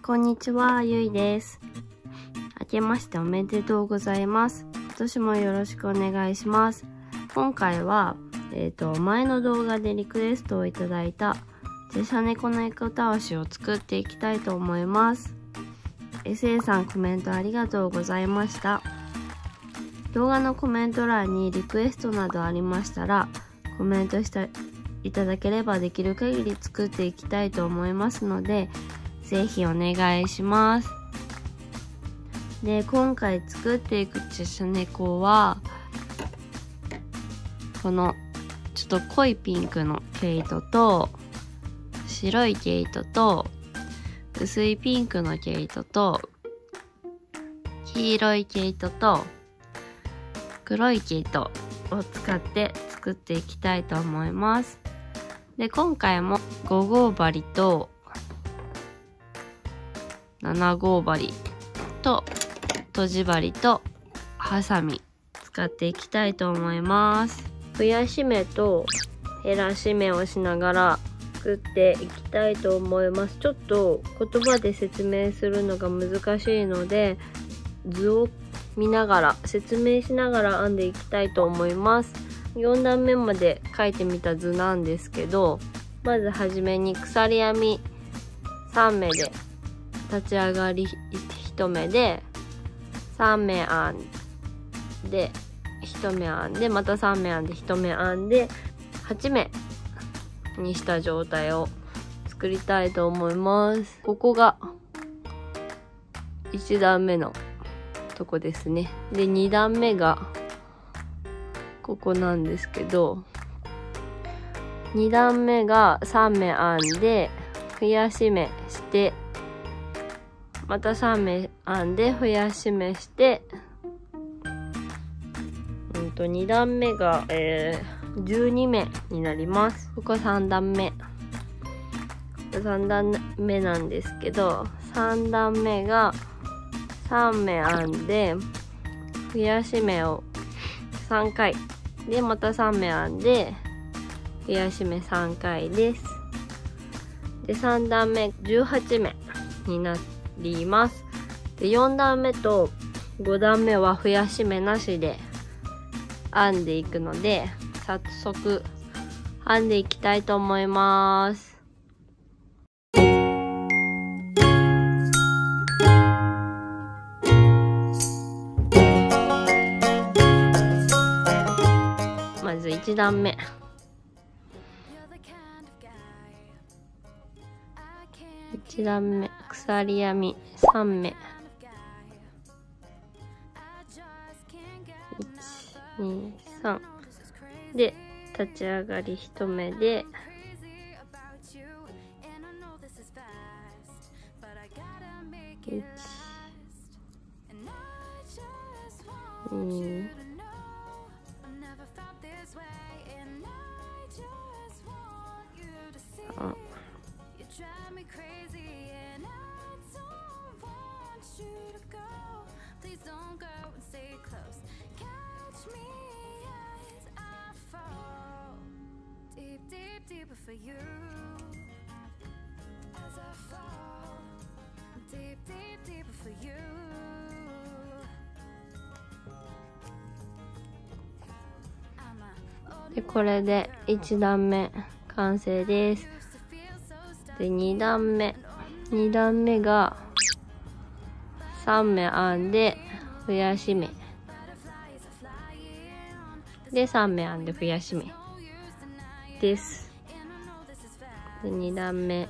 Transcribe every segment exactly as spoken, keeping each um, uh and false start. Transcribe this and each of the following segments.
こんにちは、ゆいです。明けましておめでとうございます。今年もよろしくお願いします。今回は、えっと、前の動画でリクエストをいただいた、ジェシャネコの猫たわしを作っていきたいと思います。エスエー さんコメントありがとうございました。動画のコメント欄にリクエストなどありましたら、コメントしていただければできる限り作っていきたいと思いますので、ぜひお願いします。で、今回作っていくジェシャネコは、このちょっと濃いピンクの毛糸と、白い毛糸と、薄いピンクの毛糸と、黄色い毛糸と、黒い毛糸を使って作っていきたいと思います。で、今回もご号針となな号針ととじ針とハサミ使っていきたいと思います。増やし目と減らし目をしながら作っていきたいと思います。ちょっと言葉で説明するのが難しいので、図を見ながら説明しながら編んでいきたいと思います。よん段目まで描いてみた図なんですけど、まずはじめに鎖編みさん目で立ち上がりいち目でさん目編んでいち目編んでまたさん目編んでいち目編んではち目にした状態を作りたいと思います。ここがいち段目のとこですね。で、に段目がここなんですけど、に段目がさん目編んで増やし目してまたさん目編んで増やし目して、うんとに段目が、えー、じゅうに目になります。ここさん段目さん段目なんですけど、さん段目がさん目編んで増やし目をさんかいでまたさん目編んで増やし目さんかいです。で、さん段目じゅうはち目になります。で、よん段目とご段目は増やし目なしで編んでいくので、早速編んでいきたいと思います。まずいち段目。いち段目、鎖編みさん目。いち、に、さん。で、立ち上がりいち目で、いち、に、さん。で、これでいち段目完成です。で、に段目に段目がさん目編んで増やし目でさん目編んで増やし目です。で、に段目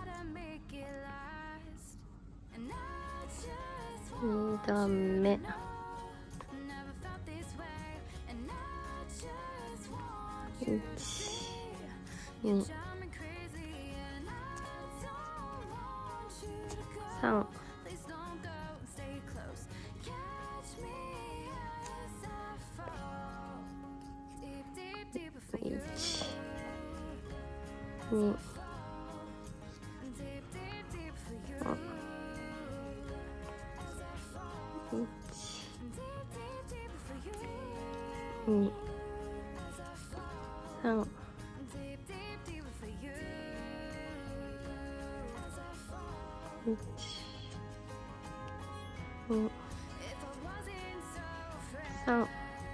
に段目いち、に、さん、いち、に、に、さん、 にさん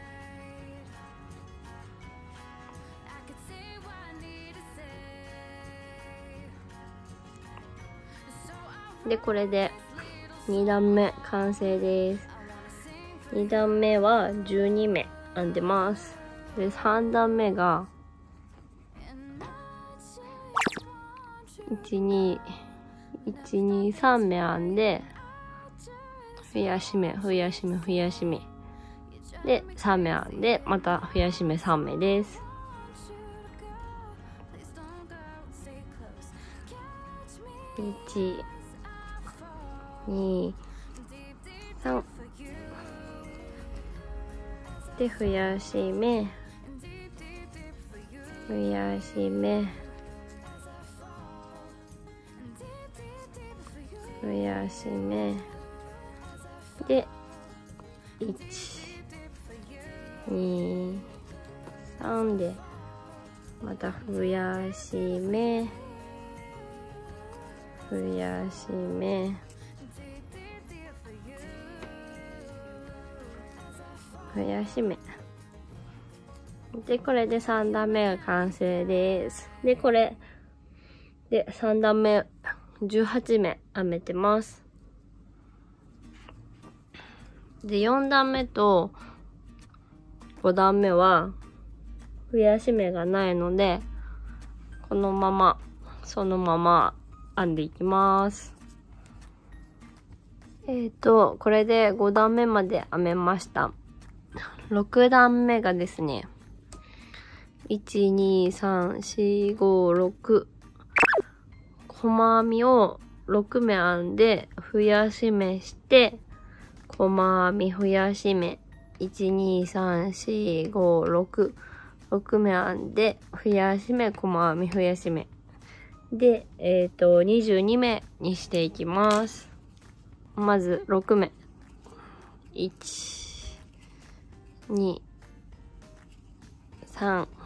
でこれでに段目完成です。に段目はじゅうに目編んでます。でさん段目がいちにいちにさん目編んで増やし目増やし目増やし目でさん目編んでまた増やし目さん目です。いちにさんで増やし目増やし目増やし目でいちにさんでまた増やし目増やし目増やし目でこれでさん段目が完成です。でこれでさん段目じゅうはち目編めてます。でよん段目とご段目は増やし目がないのでこのままそのまま編んでいきます。えっとこれでご段目まで編めました。ろく段目がですねいちにさんしごろく細編みをろく目編んで増やし目して細編み増やし目いちにさんしごろく ろく目編んで増やし目細編み増やし目でえっとにじゅうに目にしていきます。まずろく目いちにさん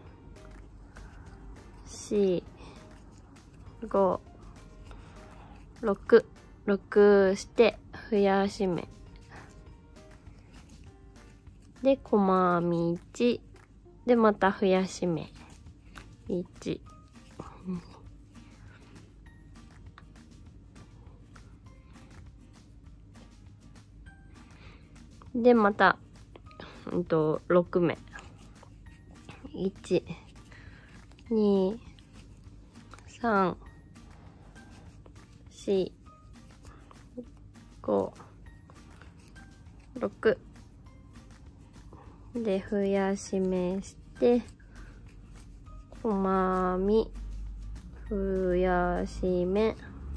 しごろくろくして増やし目で細編みいちでまた増やし目いちでまたうんとろく目いちにさんしごろくで増やし目して細編み増やし目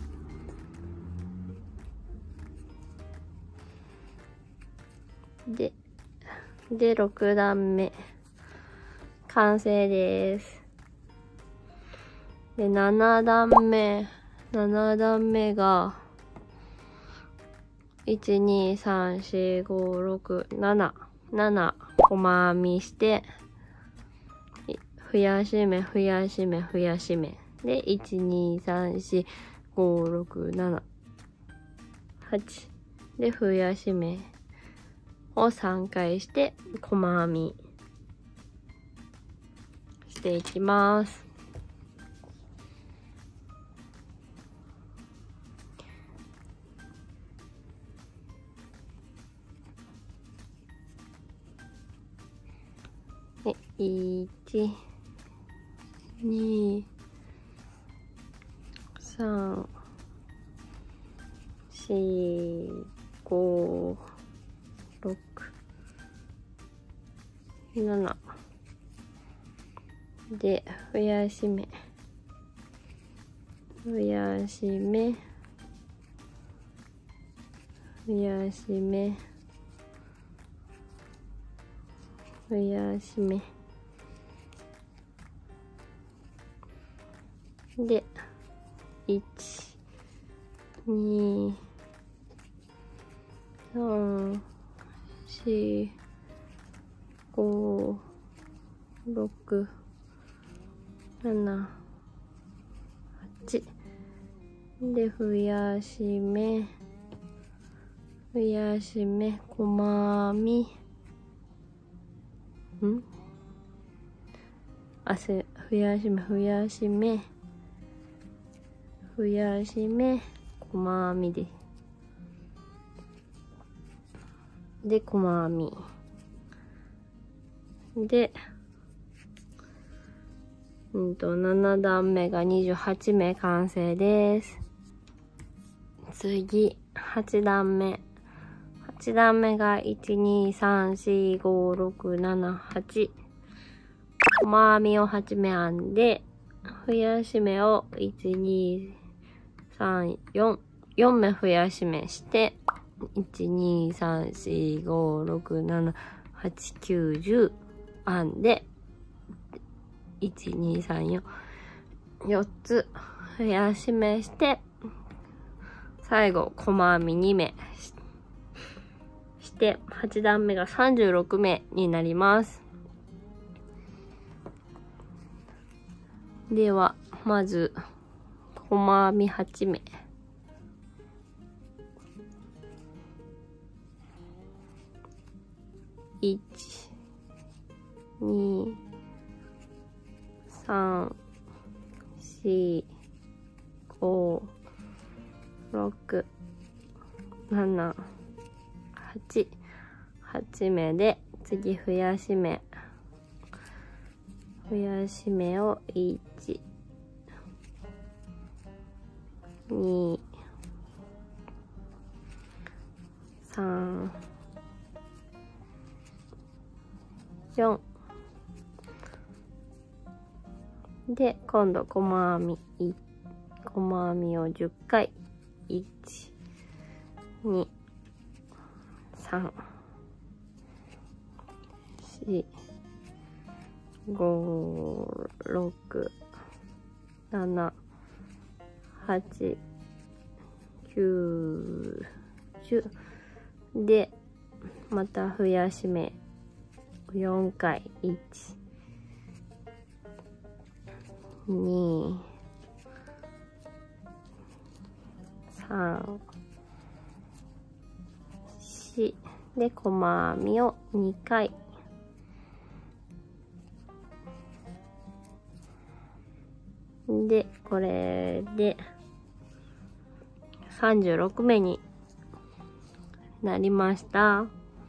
ででろく段目完成です。でなな段目なな段目がいちにさんしごろくなななな細編みして増やし目増やし目増やし目でいちにさんしごろくななはちで増やし目をさんかいして細編みしていきます。でいちにさんしごろくななで増やし目増やし目増やし目増やし目でいちにさんしごろくななはちで、増やし目、増やし目、細編み、んあ、せ、増やし目、増やし目、増やし目、細編みで。で、細編み。で、うんと、なな段目がにじゅうはち目完成です。次、はち段目。はち段目がいち、に、さん、し、ご、ろく、なな、はち。細編みをはち目編んで、増やし目をいち、に、さん、よん。よん目増やし目して、いち、に、さん、し、ご、ろく、なな、はち、きゅう、じゅう編んで、いち、に、さん、よん。よっつ増やし目して、最後、細編みに目して、はち段目がさんじゅうろく目になります。では、まず、細編みはち目。いち、に、さん、し、ご、ろく、なな、はち、はち目で、次増やし目。増やし目をいち、に、さん、よん。で、今度細編み、細編みをじゅっかい。いち、に、さん、し、ご、ろく、なな、はち、きゅう、じゅう。で、また増やし目よんかい。いち、に、さん、し。で、細編みをにかい。で、これでさんじゅうろく目になりました。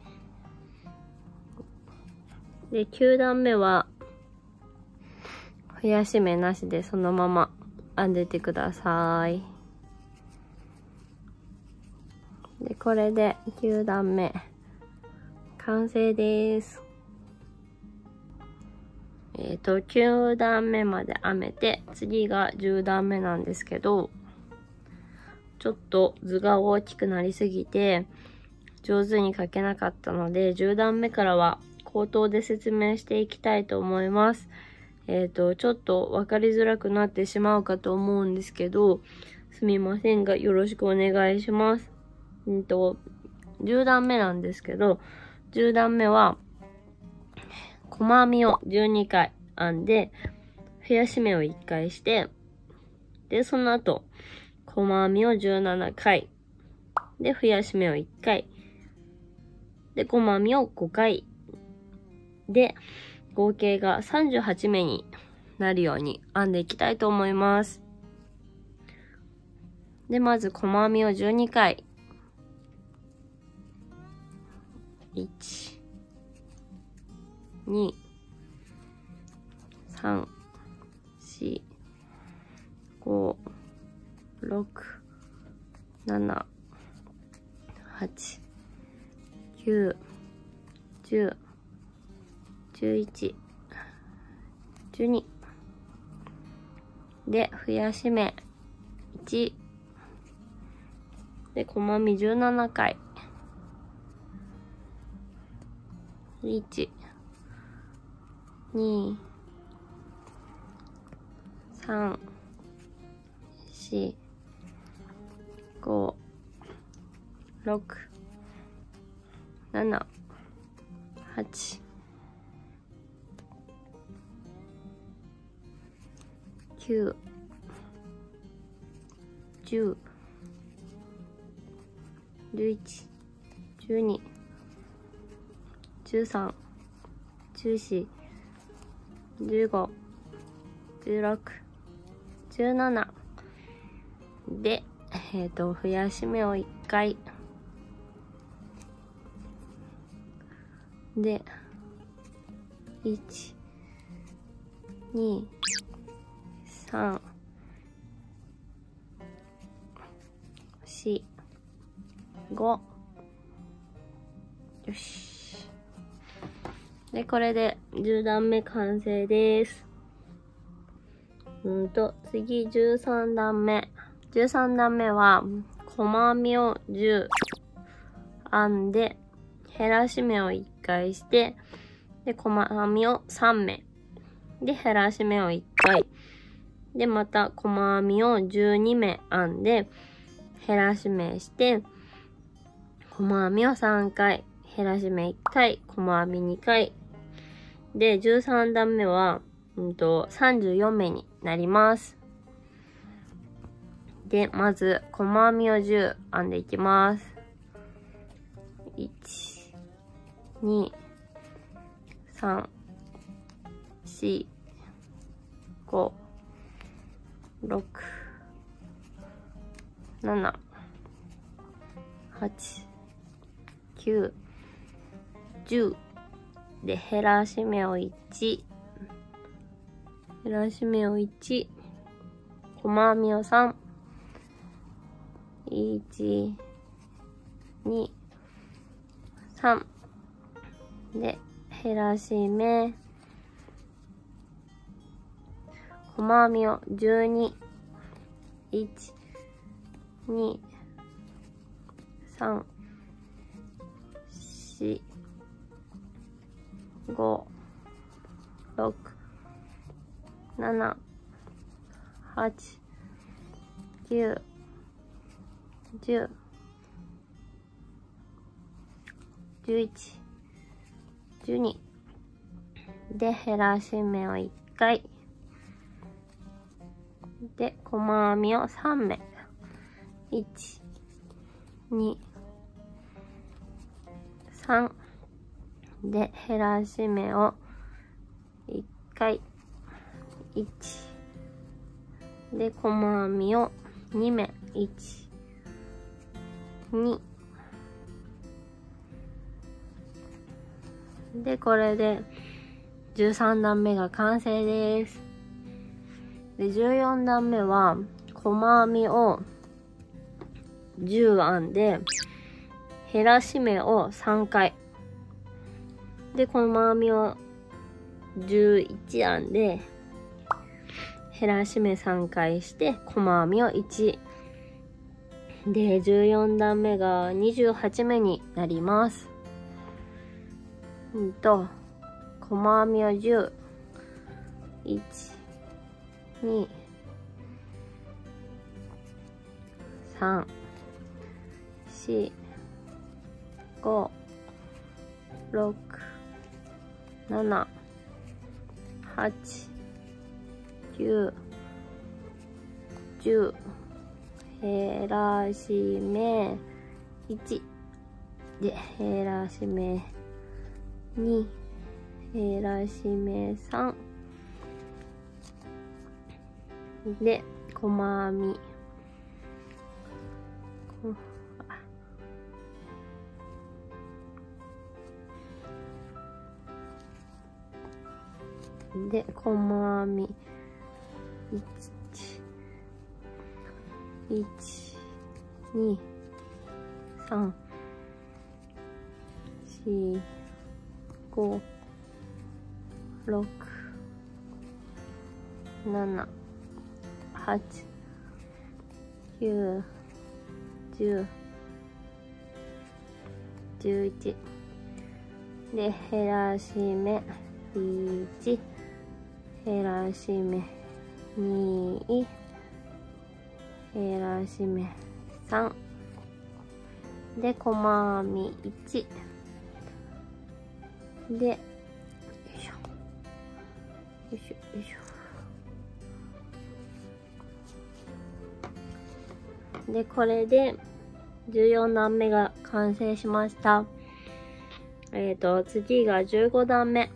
で、きゅう段目は増やし目なしでそのまま編んでてください。で、これできゅう段目完成です。えっと、きゅう段目まで編めて、次がじゅう段目なんですけど、ちょっと図が大きくなりすぎて、上手に描けなかったので、じゅう段目からは口頭で説明していきたいと思います。えっと、ちょっと分かりづらくなってしまうかと思うんですけど、すみませんが、よろしくお願いします。うんと、じゅう段目なんですけど、じゅう段目は、細編みをじゅうにかい編んで、増やし目をいっかいして、で、その後、細編みをじゅうななかい。で、増やし目をいっかい。で、細編みをごかい。で、合計がさんじゅうはち目になるように編んでいきたいと思います。で、まず細編みをじゅうにかい。いち、に、さん、し、ご、ろく、なな、はち、きゅう、じゅう、じゅういち、じゅうに。で、増やし目いち。で、細編みじゅうななかい。いち、に、さん、し、ご、ろく、なな、はち、きゅう、 じゅう、じゅういち、じゅうに、じゅうさん、じゅうよん、じゅうご、じゅうろく、じゅうななで、えっと、増やし目をいっかい。で、いち、に、さん、よん、ご。よし。で、これでじゅう段目完成です。うんと、次じゅうさん段目。じゅうさん段目は、細編みをじゅう編んで、減らし目をいっかいして、で、細編みをさん目。で、減らし目をいっかい。で、また細編みをじゅうに目編んで、減らし目して、細編みをさんかい、減らし目いっかい、細編みにかい。で、じゅうさん段目は、うんと、さんじゅうよん目になります。で、まず、細編みをじゅう編んでいきます。いち、に、さん、よん、ご、ろく、なな、はち、きゅう、じゅう。で、減らし目をいち、減らし目をいち、細編みをさん、いち、に、さん。で、減らし目、細編みをじゅうに、いち、に、さん、よん、ご、ろく、なな、はち、きゅう、じゅう、じゅういち、じゅうに。で、減らし目をいっかい。で、細編みをさん目。いち、に、さん。で、減らし目をいっかい。いち。で、細編みをに目。いち、に。で、これでじゅうさん段目が完成です。で、じゅうよん段目は、細編みをじゅう編んで、減らし目をさんかい。で、細編みをじゅういち編んで、減らし目さんかいして、細編みをいち。で、じゅうよん段目がにじゅうはち目になります。うんと、細編みをじゅう。いち、に、さん、よん、ご、ろく、なな、はち、きゅう、じゅう。減らし目いち。で、減らし目に。減らし目さん。で、細編み。で、細編み。いち、いち、に、さん、よん、ご、ろく、なな、はち、きゅう、じゅう、じゅういち。で、減らし目いち、減らし目に、減らし目さん。で、細編みいち。で、よいしょ。よいしょ、よいしょ。 で、これでじゅうよんだんめが完成しました。えっと、次がじゅうごだんめ。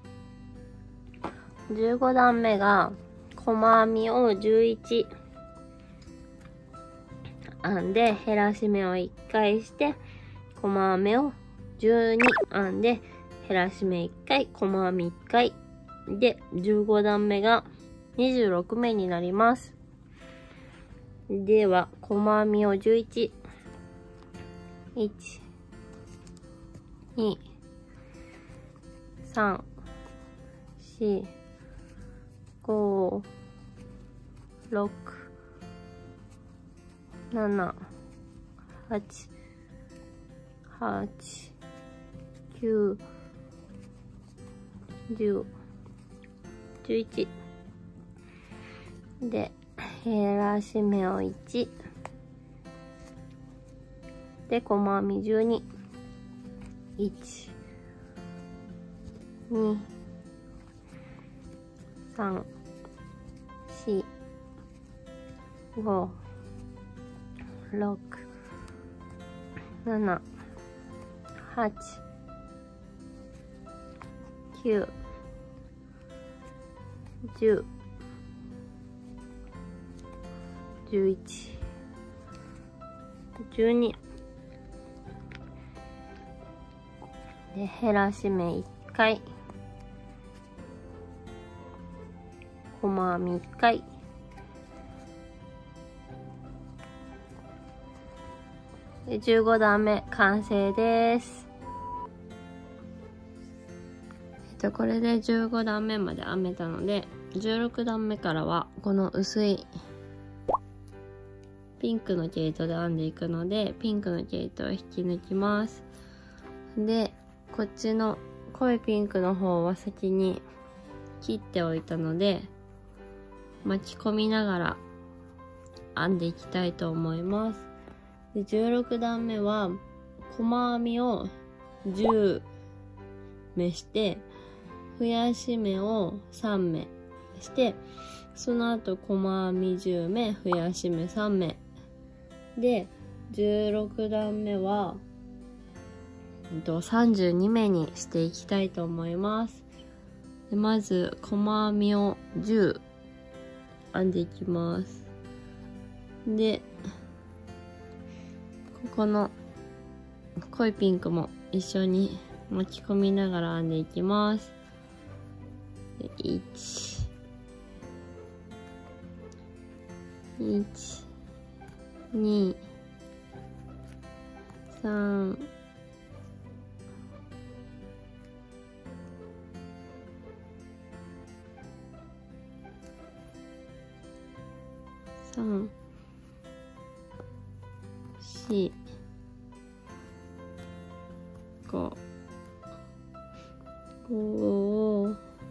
じゅうごだんめが、細編みをじゅういち編んで、減らし目をいっかいして、細編みをじゅうに編んで、減らし目いっかい、細編みいっかい。で、じゅうごだんめがにじゅうろくめになります。では、細編みをじゅういち、いち、に、さん、し、ご、ろく、なな、はち、はち、きゅう、じゅう、じゅういち。で、減らし目をいち。で、細編みじゅうに。いち、に、さん、し、ご、ろく、なな、はち、きゅう、じゅう、じゅういち、じゅうに。で、減らし目いっかい。細編みいっかい。で、じゅうごだんめ完成です。えっと、これでじゅうごだんめまで編めたので、じゅうろくだんめからはこの薄いピンクの毛糸で編んでいくので、ピンクの毛糸を引き抜きます。で、こっちの濃いピンクの方は先に切っておいたので、巻き込みながら編んでいきたいと思います。で、じゅうろくだんめは細編みをじゅうめして、増やし目をさんめして、その後細編みじゅうめ、増やし目さんめで、じゅうろくだんめはさんじゅうにめにしていきたいと思います。で、まず細編みをじゅう編んでいきます。で、ここの濃いピンクも一緒に巻き込みながら編んでいきます。で、いち、いち、に、さん、さん、し、ご、ご、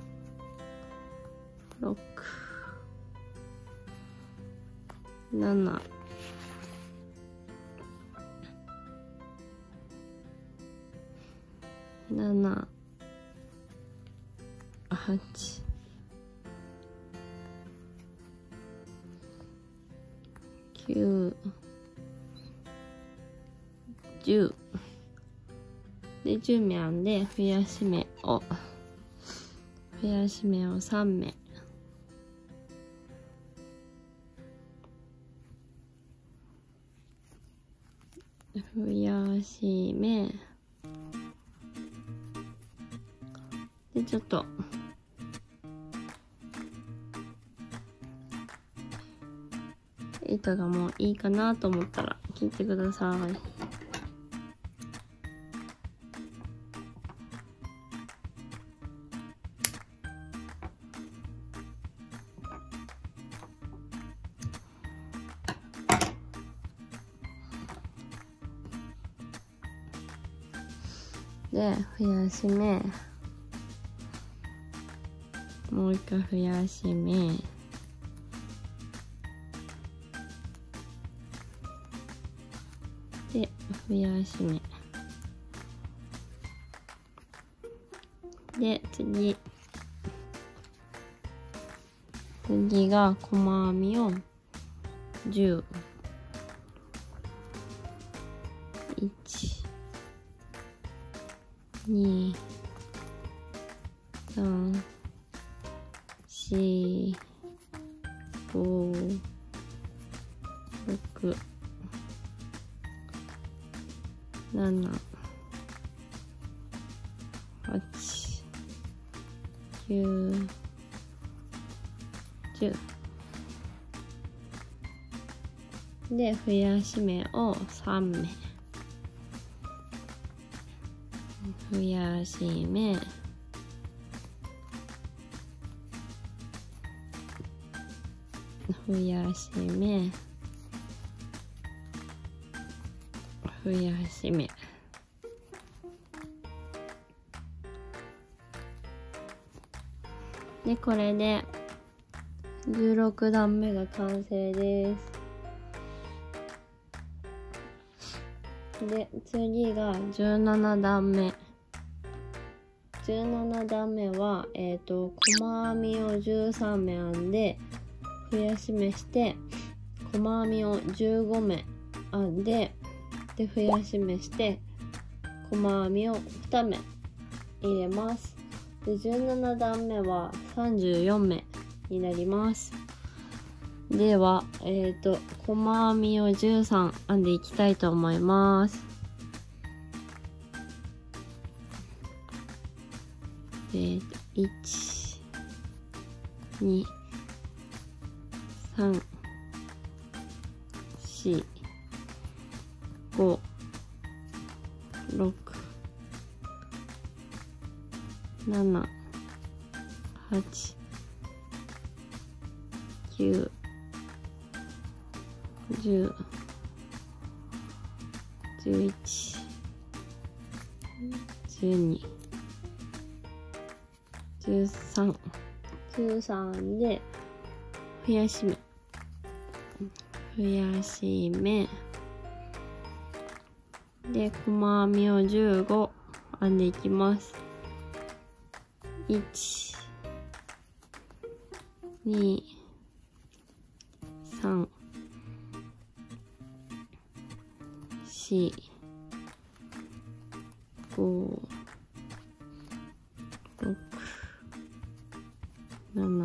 ろく、なな、なな、はち、きゅう、じゅうで、じゅうめ編んで、増やし目を増やし目をさんめ、増やし目で、ちょっと糸がもういいかなと思ったら切ってください。で、増やし目、もう一回増やし目で、増やし目で、次次が細編みをじゅういち、に、さん、よん、ご、ろく、なな、はち、きゅう、じゅうで増やし目をさん目、増やし目、増やし目、増やし目で、これでじゅうろく段目が完成です。で、次がじゅうなな段目。じゅうなな段目は、えっと、細編みをじゅうさん目編んで、増やし目して、細編みをじゅうご目編んで、で、増やし目して、細編みをに目入れます。で、じゅうなな段目はさんじゅうよん目になります。では、えっと、細編みをじゅうさん編んでいきたいと思います。えっと、いち、に、さん、よん、ご、ろく、なな、はち、きゅう、じゅう、じゅういち、じゅうに、じゅうさん、じゅうさんで増やし目、増やし目で細編みをじゅうご編んでいきます。いち、に、さん、よん、ご、ろく、なな、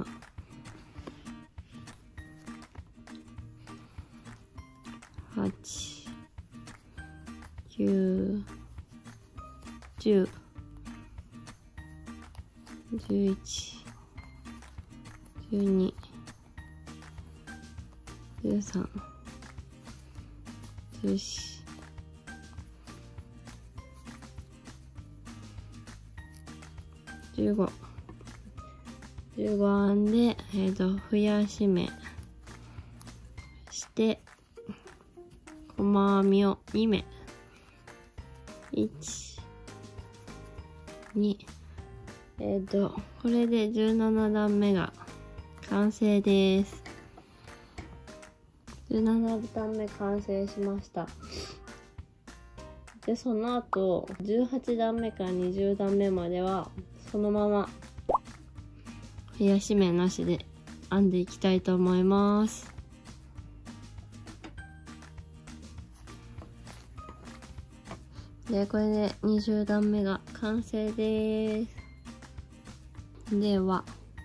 はち、きゅう、じゅう、じゅういち、じゅうに、じゅうさん、じゅうよん、じゅうご、じゅうご編んで、えっと、増やし目して、細編みをに目、いち、に、えっと、これでじゅうなな段目が完成です。じゅうなな段目完成しました。で、その後、じゅうはち段目からにじゅう段目までは、そのまま、増やし目なしで編んでいきたいと思います。で、これでにじゅう段目が完成です。では、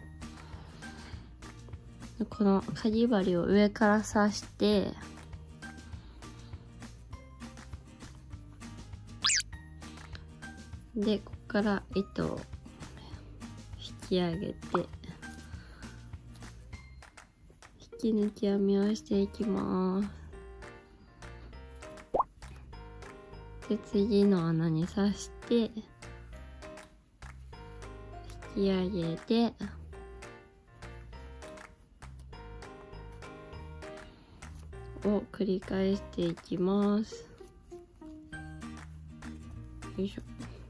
このかぎ針を上から刺して、で、ここから糸を引き上げて、引き抜き編みをしていきます。で、次の穴に刺して、引き上げて、を繰り返していきます。よいしょ。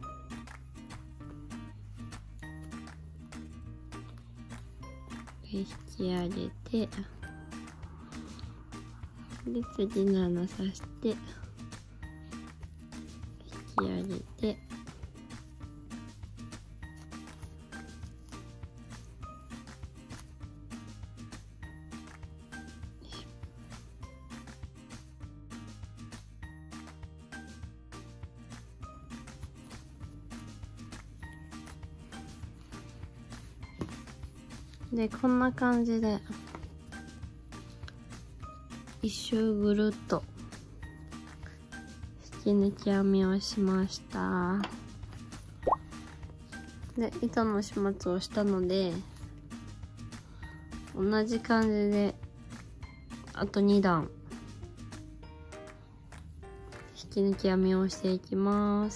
引き上げて、で、次の穴刺して、引き上げて、 でこんな感じで一周ぐるっと引き抜き編みをしました。で糸の始末をしたので同じ感じであとに段引き抜き編みをしていきます。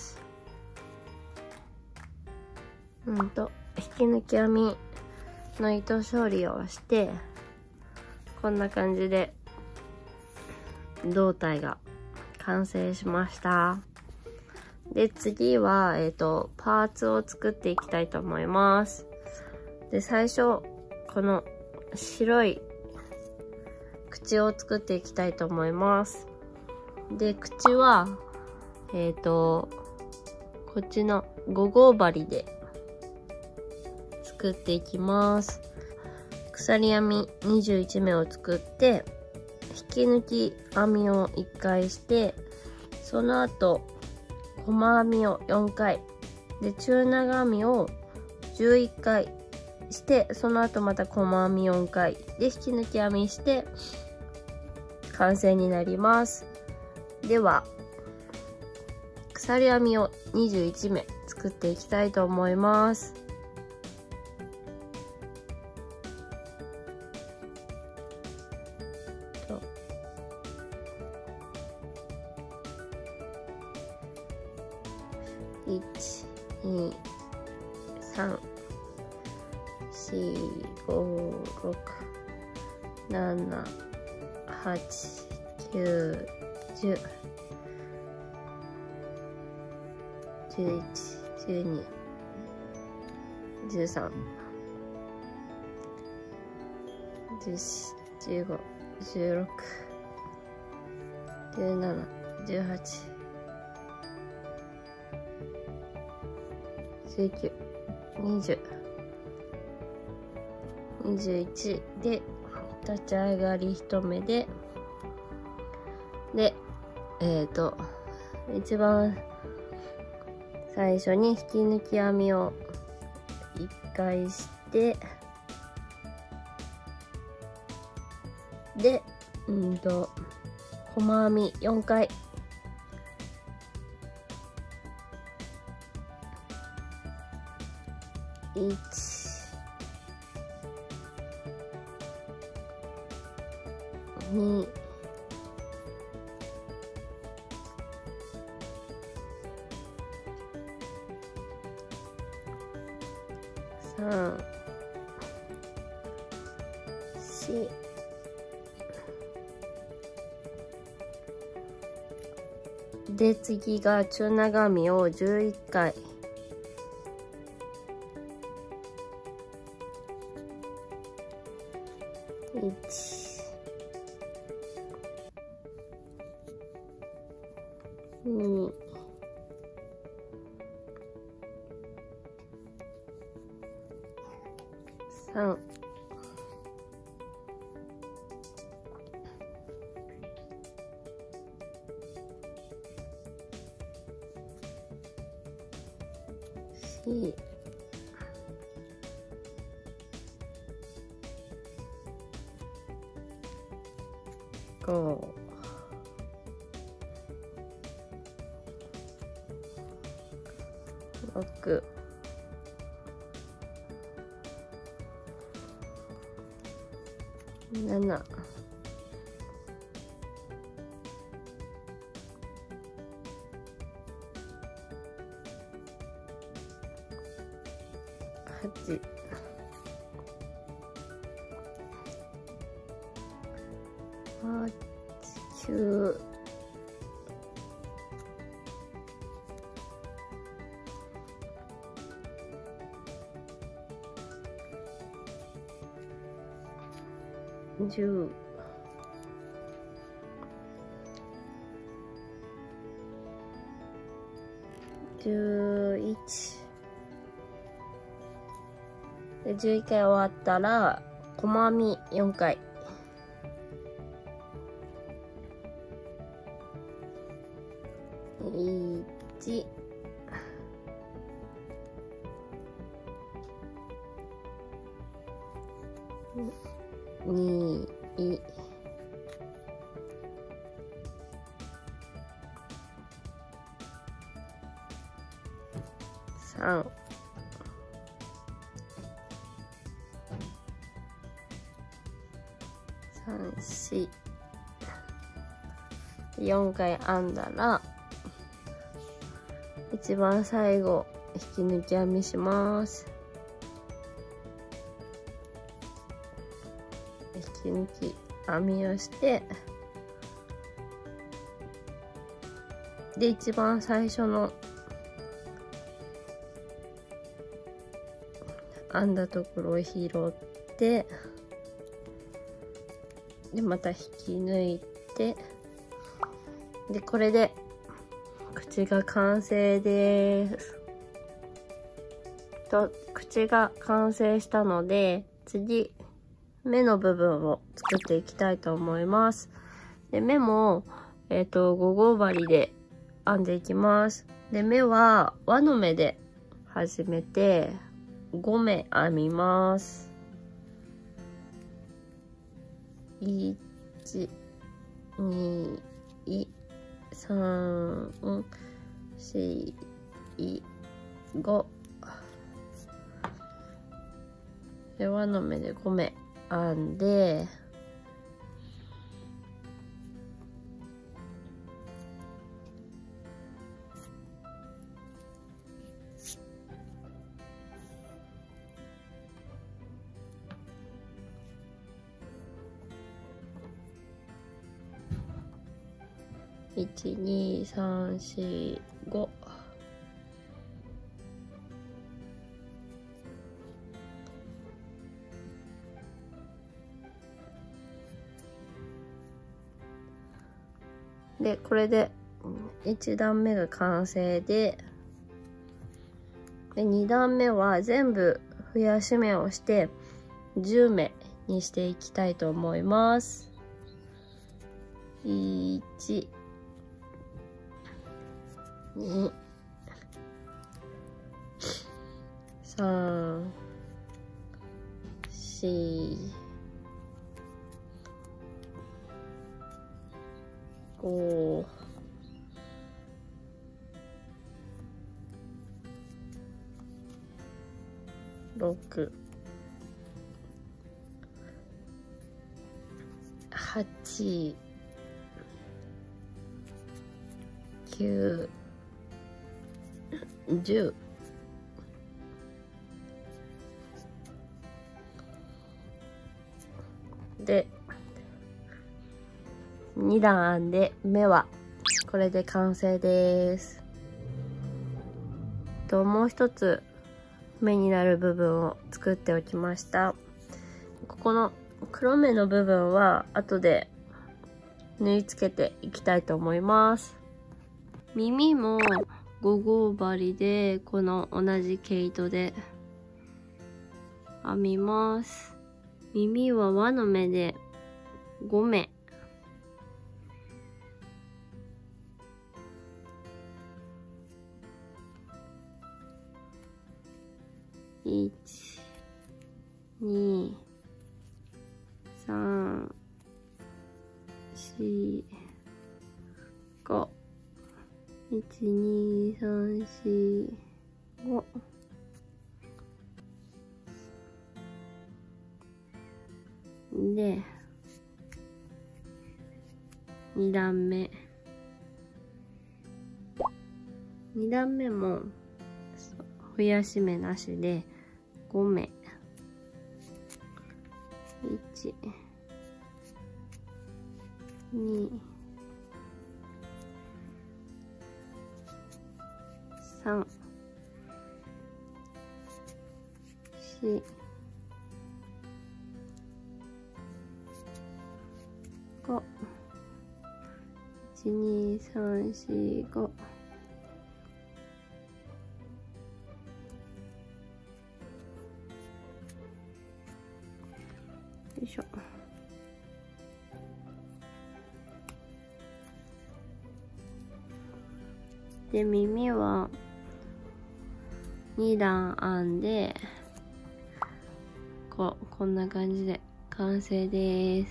うんと引き抜き編みの糸処理をしてこんな感じで胴体が完成しました。で次は、えーと、パーツを作っていきたいと思います。で最初この白い口を作っていきたいと思います。で口はえっ、ー、とこっちのご号針で作っていきます。鎖編みにじゅういちめを作って引き抜き編みをいっかいしてその後細編みをよんかいで中長編みをじゅういっかいしてその後また細編みよんかいで引き抜き編みして完成になります。では鎖編みをにじゅういちめ作っていきたいと思います。いち、に、さん、よん、ご、ろく、なな、はち、きゅう、じゅう、じゅういち、じゅうに、じゅうさん、じゅうよん、じゅうご、じゅうろく、じゅうなな、じゅうはち、じゅうきゅう、にじゅう、にじゅういちで立ち上がり一目ででえっ、ー、と一番最初に引き抜き編みをいっかいしてでうんと細編みよんかいいち、に、さん、し、で次が中長編みをじゅういっかいいち、に、さん、し、ご、ろく、なな、はち、はち、きゅう、じゅう、じゅういちでじゅういっかい終わったら細編みよんかいいち、 に、さん、さん、し、よんかい編んだら、一番最後引き抜き編みします。引き抜き編みをして、で一番最初の編んだところを拾って、でまた引き抜いて、でこれで口が完成です。と口が完成したので、次目の部分を作っていきたいと思います。で目もえっとご号針で編んでいきます。で目は輪の目で始めてご目編みます。いち、に、さん、し、ごで輪の目でご目編んで、いち、に、さん、し、ごでこれでいち段目が完成で、でに段目は全部増やし目をしてじゅう目にしていきたいと思います。いち、に、さん、し、ご、ろく、はち、きゅう、じゅうでに段編んで目はこれで完成です。ともう一つ目になる部分を作っておきました。ここの黒目の部分は後で縫い付けていきたいと思います。耳もご号針でこの同じ毛糸で編みます。耳は輪の目でご目。いち、に、さん、し、ご。いち、に、さん、し、ご。で、に段目。に段目も増やし目なしでご目。いち、に、さん、し、ご。いち、に、さん、し、ご。よいしょ。で、耳はに段編んで、こう、こんな感じで完成です。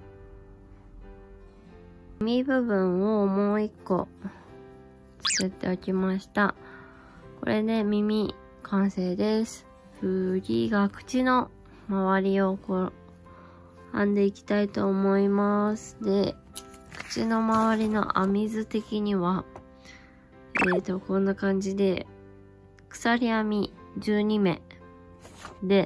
耳部分をもう一個作っておきました。これで耳完成です。次が口の周りをこう編んでいきたいと思います。で、口の周りの編み図的には、えーと、こんな感じで、鎖編みじゅうにめで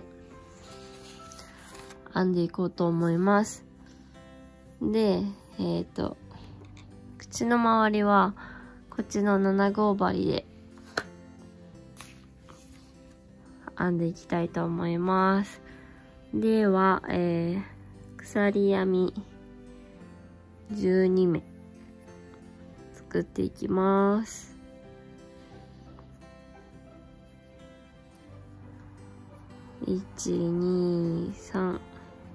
編んでいこうと思います。で、えーと、口の周りは、こっちのなな号針で編んでいきたいと思います。では、えー、鎖編みじゅうにめ作っていきます。いち、に、さん、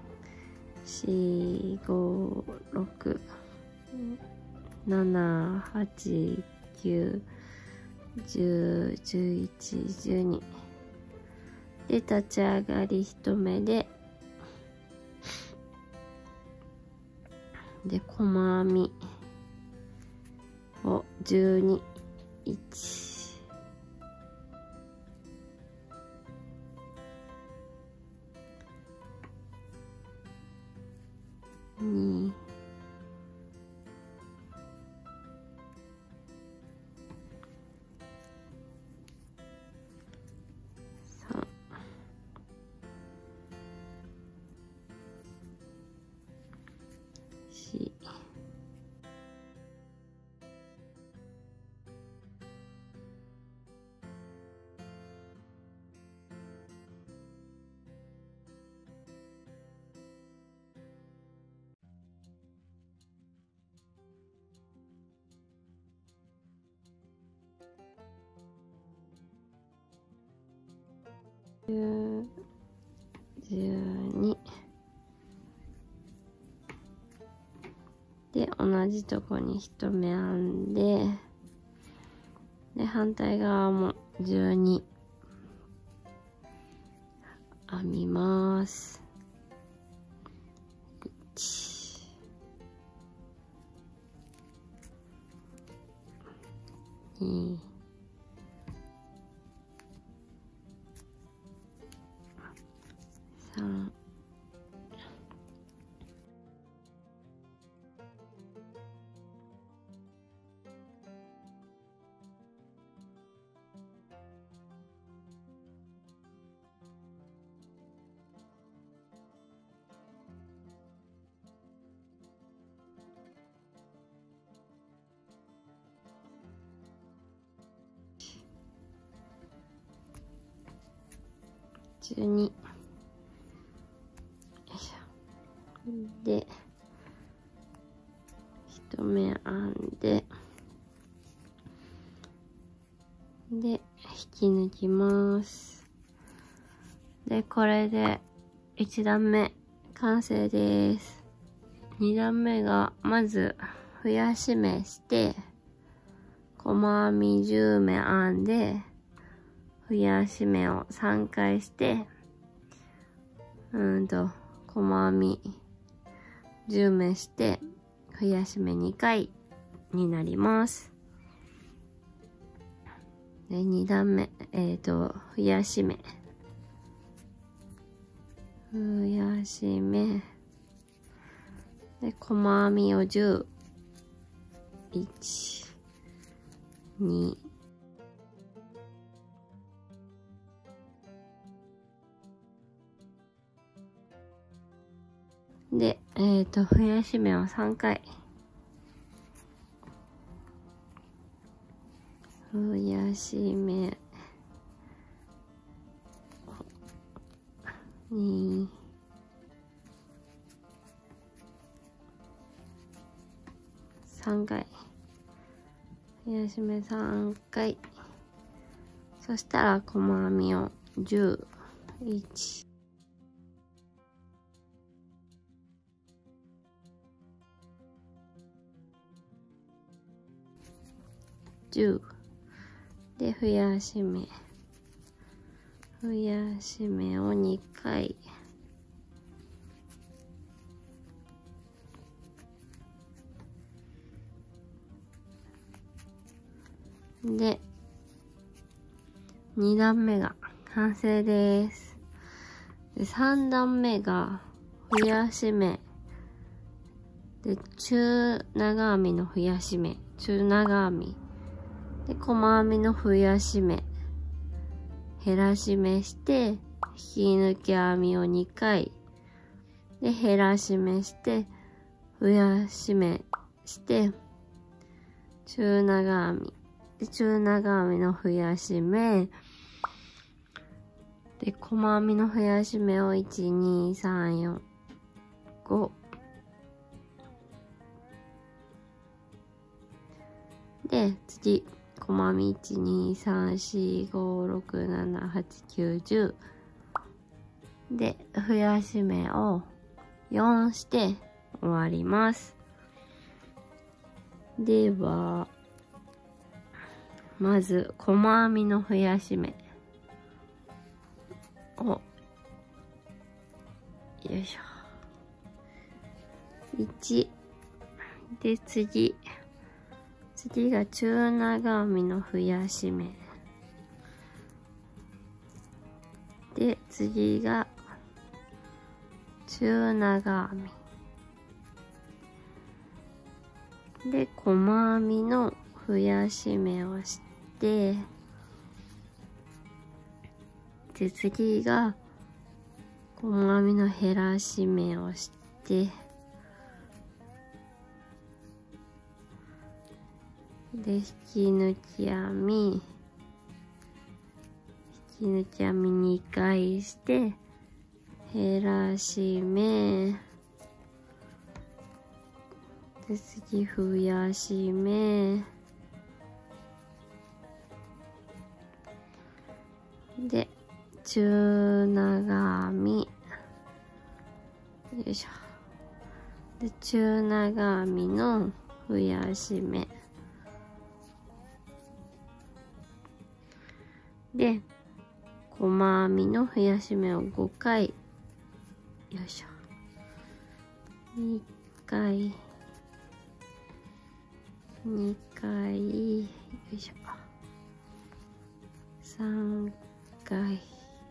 し、ご、ろく、なな、はち、きゅう、じゅう、じゅういち、じゅうに。で、立ち上がり一目で、で、細編みをじゅうに、いち、に、さん、し、じゅう、じゅうに。で、同じとこに一目編んで、で、反対側もじゅうに編みます。いち、に、さん、じゅうに。よいしょ。で、一目編んで、で、引き抜きます。で、これでいち段目完成です。に段目が、まず、増やし目して、細編みじゅうめ編んで、増やし目をさんかいして、うんと、細編みじゅうめして、増やし目にかいになります。で、に段目、えっと、増やし目。増やし目。で、細編みをじゅう。いち、に、で、えっと、増やし目をさんかい。増やし目。に、さんかい。増やし目さんかい。そしたら、細編みをじゅう、いち、じゅう。で、増やし目。増やし目をにかい。 で、に段目が完成です。で、さん段目が増やし目。で、中長編みの増やし目。中長編み。で、細編みの増やし目。減らし目して、引き抜き編みをにかい。で、減らし目して、増やし目して、中長編み。で、中長編みの増やし目。で、細編みの増やし目をいち、に、さん、よん、ご。で、次、細編みいち、に、さん、し、ご、ろく、なな、はち、きゅう、じゅう。で、増やし目をよんして終わります。では、まず、細編みの増やし目を、よいしょ。いち。で、次。次が中長編みの増やし目。で、次が中長編み。で、細編みの増やし目をして、で、次が細編みの減らし目をして、で、引き抜き編み、引き抜き編みにかいして、減らし目、で、次増やし目、で、中長編み、よいしょ。で、中長編みの増やし目。で、細編みの増やし目をごかい、よいしょ。にかい、にかい、よいしょ。さんかい、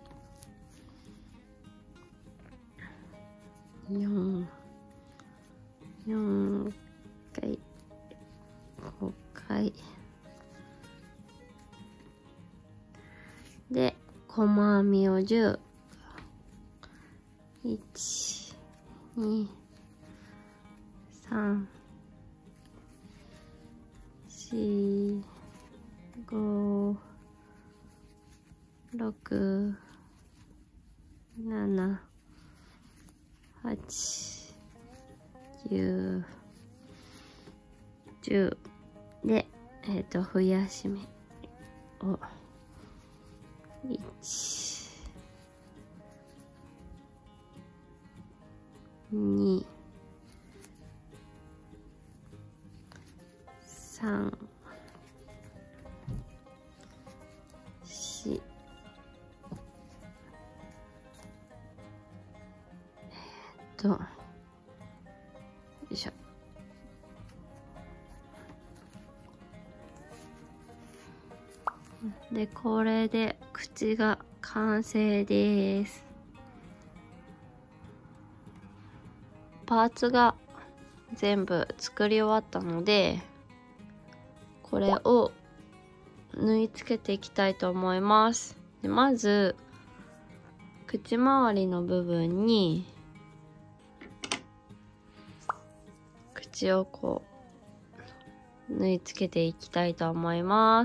よん、よんかい、ごかい。で、細編みをじゅう。いち、に、さん、し、ご、ろく、なな、はち、きゅう、じゅう。で、えっと、増やし目を、いち、に、さん、し、えっと、よいしょ。で、これで口が完成です。パーツが全部作り終わったので、これを縫い付けていきたいと思います。で、まず、口周りの部分に、口をこう、縫い付けていきたいと思います。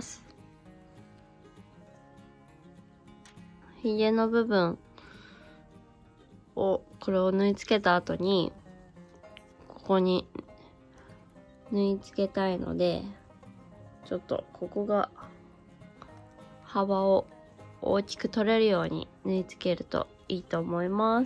ひげの部分を、これを縫い付けた後に、ここに縫い付けたいので、ちょっとここが幅を大きく取れるように縫い付けるといいと思います。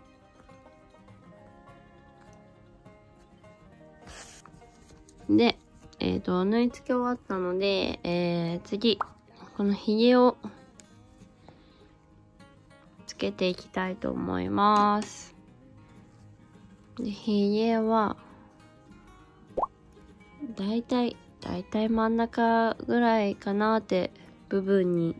で、えっと、縫い付け終わったので、えー、次、このひげをつけていきたいと思います。で、ひげは、だいたいだいたい真ん中ぐらいかなって部分に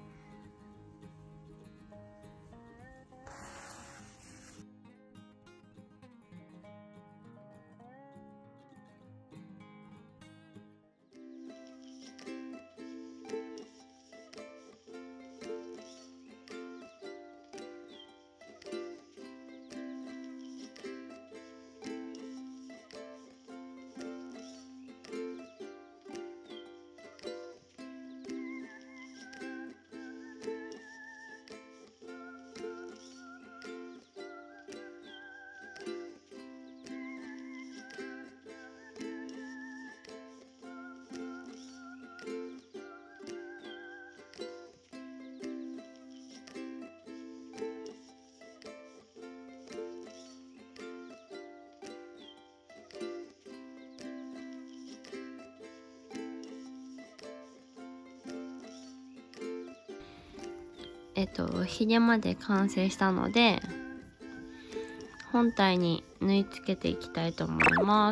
えっとひげまで完成したので、本体に縫い付けていきたいと思います。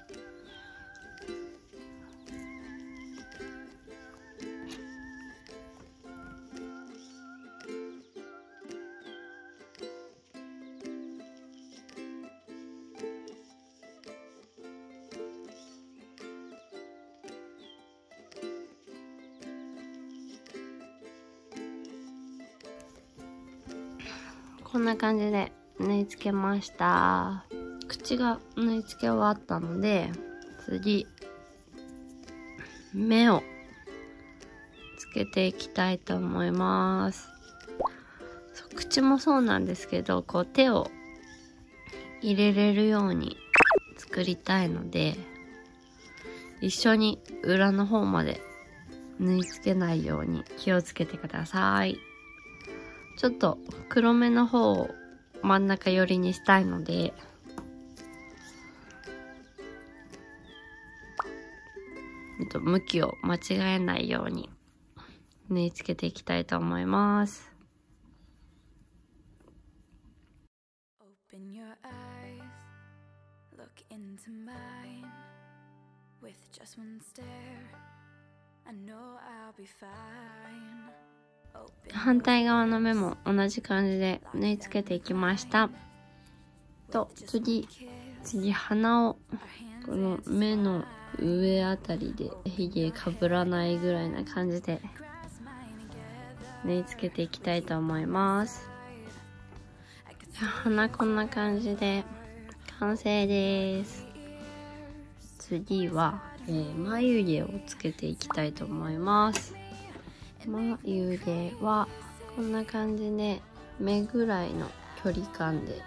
こんな感じで縫い付けました。口が縫い付け終わったので、次目をつけていきたいと思います。そう口もそうなんですけど、こう手を入れれるように作りたいので、一緒に裏の方まで縫い付けないように気をつけてください。ちょっと黒目の方を真ん中寄りにしたいので、えっと、向きを間違えないように縫い付けていきたいと思います。Open your eyes, look into mine. With just one stare, I know I'll be fine.反対側の目も同じ感じで縫い付けていきました。と次次鼻をこの目の上あたりでひげかぶらないぐらいな感じで縫い付けていきたいと思います。鼻こんな感じで完成です。次は、えー、眉毛をつけていきたいと思います。眉毛はこんな感じで目ぐらいの距離感で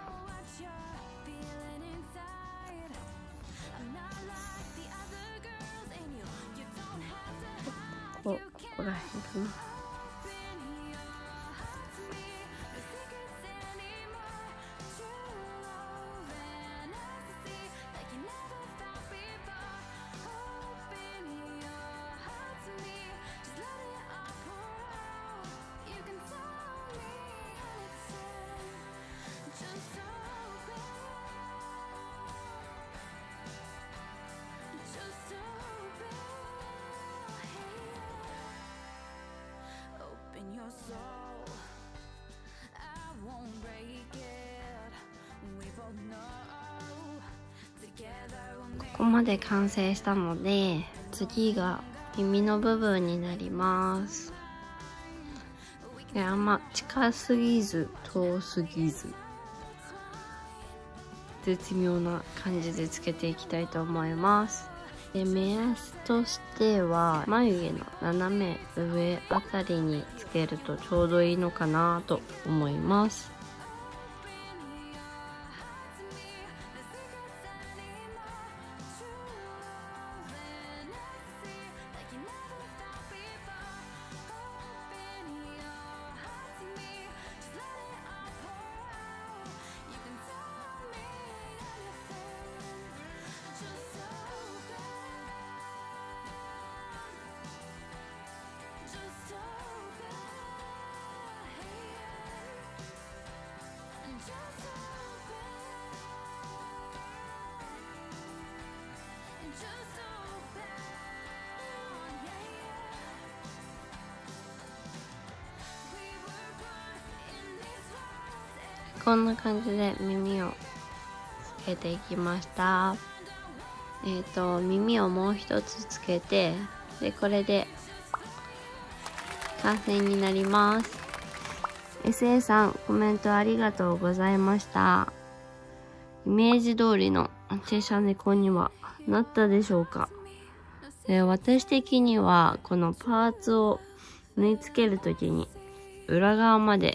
ここここら辺かな。ここまで完成したので、次が耳の部分になります。あんま近すぎず遠すぎず絶妙な感じでつけていきたいと思います。で目安としては眉毛の斜め上あたりにつけるとちょうどいいのかなと思います。 こんな感じで耳をつけていきました。えっと耳をもう一つつけて、でこれで完成になります。 エスエー さんコメントありがとうございました。イメージ通りのチェシャ猫にはなったでしょうか。え私的にはこのパーツを縫い付けるときに裏側まで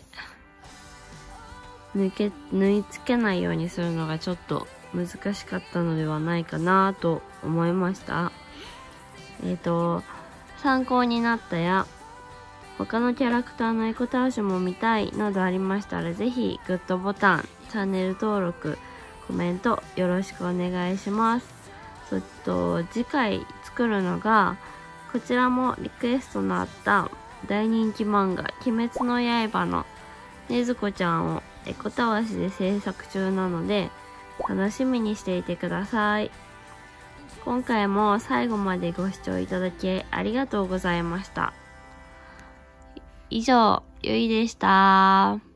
抜け縫い付けないようにするのがちょっと難しかったのではないかなと思いました。えっと参考になったや他のキャラクターのエコターシュも見たいなどありましたら、ぜひグッドボタン、チャンネル登録、コメントよろしくお願いします。そっと次回作るのがこちらもリクエストのあった大人気漫画鬼滅の刃のねずこちゃんをエコたわしで制作中なので楽しみにしていてください。今回も最後までご視聴いただきありがとうございました。以上、ゆいでした。